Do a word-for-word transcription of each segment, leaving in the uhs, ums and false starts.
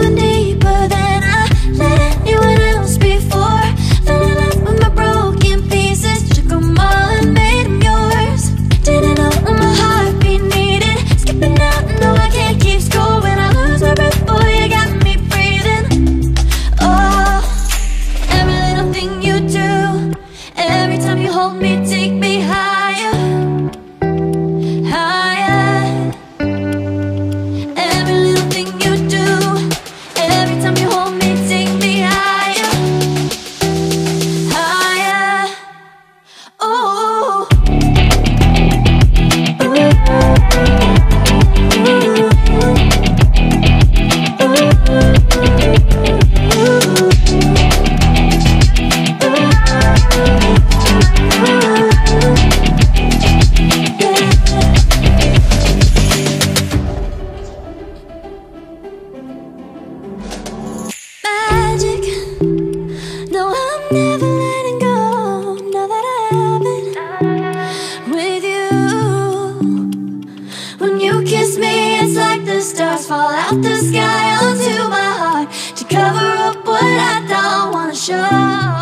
in deeper than I let anyone else before. Fell in love with my broken pieces, took them all and made them yours. Didn't know what my heartbeat needed, skipping out, no I can't keep score. When I lose my breath, boy, you got me breathing. Oh, every little thing you do, every time you hold me, take me higher, higher. Every little thing you do, every time you hold me, take me higher, higher. Oh, magic. No, I'm never letting go. Now that I have it with you. When you kiss me, it's like the stars fall out the sky onto my heart to cover up what I don't wanna show.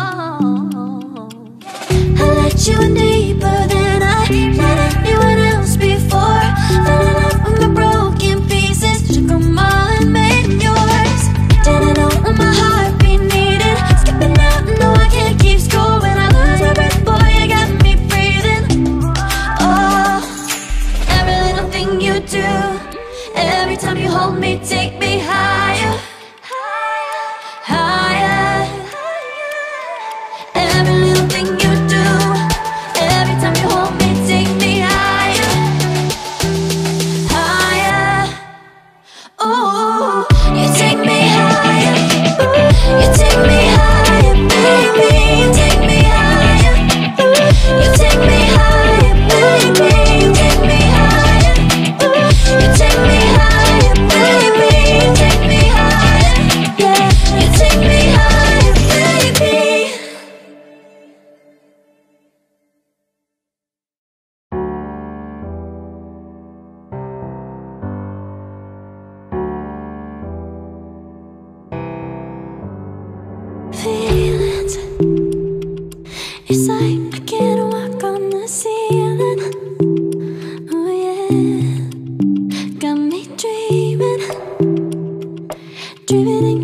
I let you in deeper than I let anyone else before. Fell in love with my broken pieces, took them all and made them yours. Didn't know what my heartbeat needed, skipping out, no I can't keep score. When I lose my breath, boy, you got me breathing. Oh, every little thing you do, every time you hold me, take me higher, higher. Every little thing you do, every time you hold me, take me higher, higher. Oh, you take me higher, you take me higher, baby, you take me higher, you take me higher, baby, you take me higher, you take me higher, baby, you take me higher, yeah, you take me higher, baby. Feelings, it's like I can't walk on the ceiling. Oh yeah, got me dreaming, dreaming in